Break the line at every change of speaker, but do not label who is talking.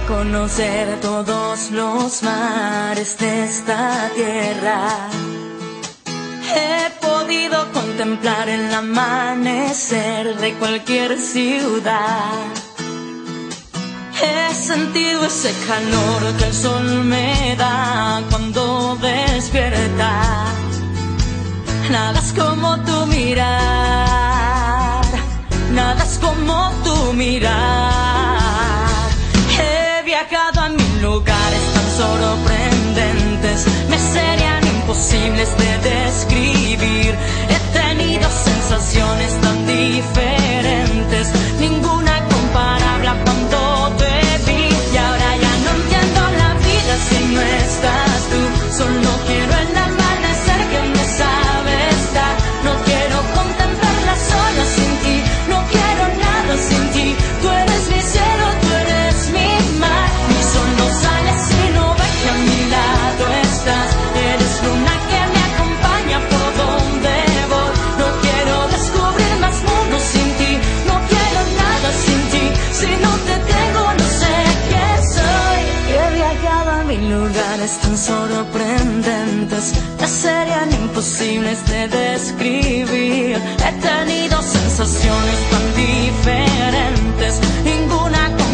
conocer todos los mares de esta tierra. He podido contemplar el amanecer de cualquier ciudad. He sentido ese calor que el sol me da cuando despierta. Nada es como tu mirar, nada es como tu mirar. He viajado a mil lugares tan sorprendentes, me serían imposibles de describir. He tenido sensaciones tan diferentes, ninguna comparable a cuando te vi. Y ahora ya no entiendo la vida si no estás tú. Solo quiero el amanecer que me sabe estar. No quiero contemplarla sola sin ti, no quiero nada sin ti. Tú eres mi cielo, tú eres mi mar. Mi sol no sale si no ve que a mi lado estás. Eres luna que me acompaña por donde voy. No quiero descubrir más mundos sin ti, no quiero nada sin ti. Si no te tengo no sé qué soy. He viajado a mil lugares tan sorprendentes, me serían imposibles de describir. He tenido sensaciones tan diferentes, ninguna